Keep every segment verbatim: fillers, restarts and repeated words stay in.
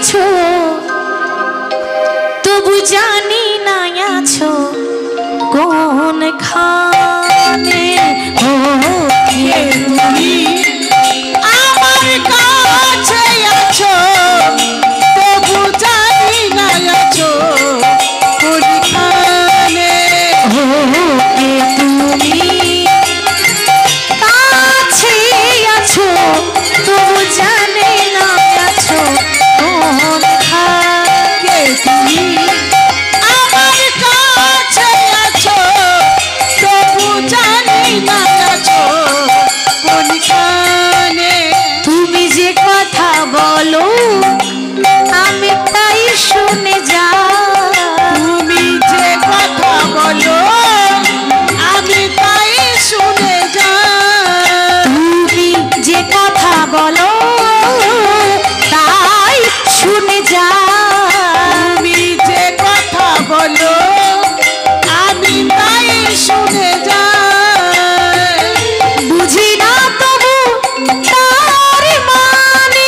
আছো তবু জানি না আছো কোন খানে। ও কে তুমি আমার কাছে আছো তবু জানি না আছো কোন খানে। ও কে তুমি কাছে আছো তবু জানি না আছো কোন খানে। তুমি আমার কাছে আছো তবু জানি না আছো কোনখানে। তুমি যে কথা বলো আমি তাই শুনে যাই। তুমি যে কথা বলো আমি তাই শুনে যাই। তুমি যে কথা বলো তাই শুনে যাই। তুমি যে কথা বলো আমি তাই শুনে যাই। বুঝি না তবু তার মানে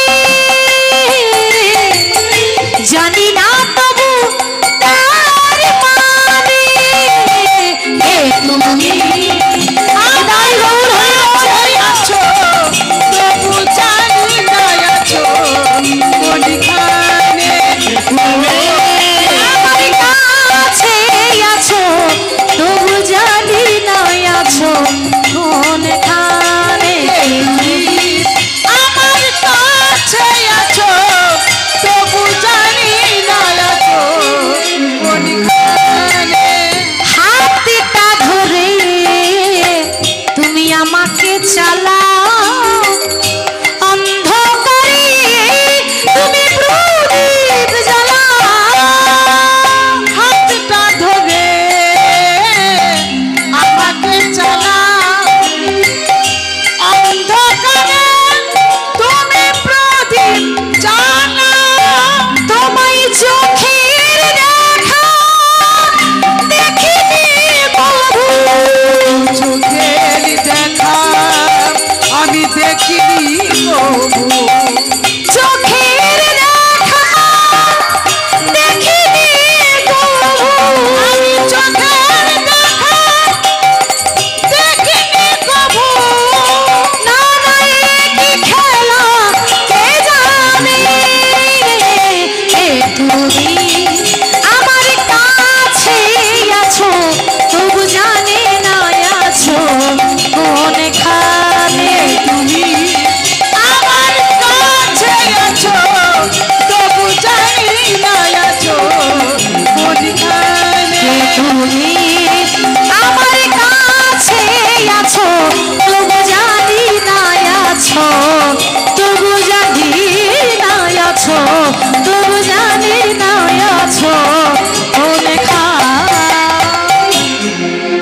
জানি না তবু তার মানে। এ তুমি আদায় গৌর আছো তবু জানি না আছো কোনখানে। আমার কাছে আছো তবু জানি না আছো কোনখানে। আমার কাছে আছো তবু জানি না আছো কোনখানে। হাতটা ধরে তুমি আমাকে চালাও অন্ধকারে তুমি প্রদীপ জ্বালাও। হাতটা ধরে আমাকে চালাও অন্ধকারে তুমি প্রদীপ জ্বালাও। তোমায় চোখের দেখা দেখিনি প্রভু। চোখের দেখা আমি দেখিনি প্রভু। চোখের দেখা দেখিনি প্রভু। আমি চোখের দেখা দেখিনি প্রভু। না না কি খেলা কে জানে। এ তুমি আমার কাছে আছো তবু জানি না আছো কোনখানে। তুমি আমার কাছে আছো তবু জানি না আছো কোনখানে। তুমি আমার কাছে আছো তবু জানি না আছো